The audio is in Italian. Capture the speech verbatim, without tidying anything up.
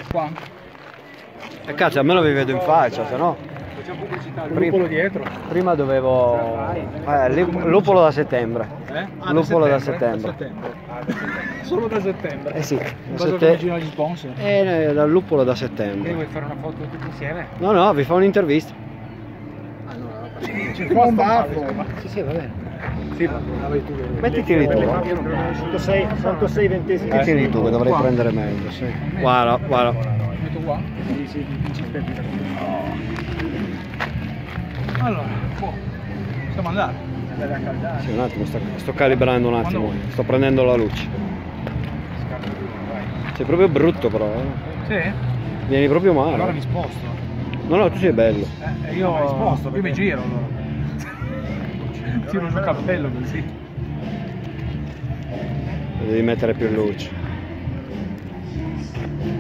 Qua? E cazzo, almeno vi vedo in faccia, se no. Facciamo pubblicità. Il lupolo dietro. Prima dovevo... Eh, lupolo da settembre. Eh? Ah, lupolo da da settembre. settembre. Da settembre. Solo da settembre. Eh sì. Non so come girano gli sponsor. Eh, dal lupolo da E settembre. vuoi fare una foto tutti insieme? No, no, vi fa un'intervista. Ah no, no, c'è un baffo. Sì, sì, va bene. Sì, ma vai tu. Mettiti lì tu. quanto sei ventesimi? Mettiti lì tu che dovrei prendere meglio, sì. Guarda, guarda. Metto qua? Sì, sì, Allora, boh, possiamo andare. Sì, un attimo, sto, sto calibrando un attimo. Sto prendendo la luce. Sei proprio brutto però, eh. Sì? Vieni proprio male. Allora mi sposto. No, no, tu sei bello. Eh, io mi sposto, io mi giro allora. Tiro giù il cappello così. Devi mettere più luce.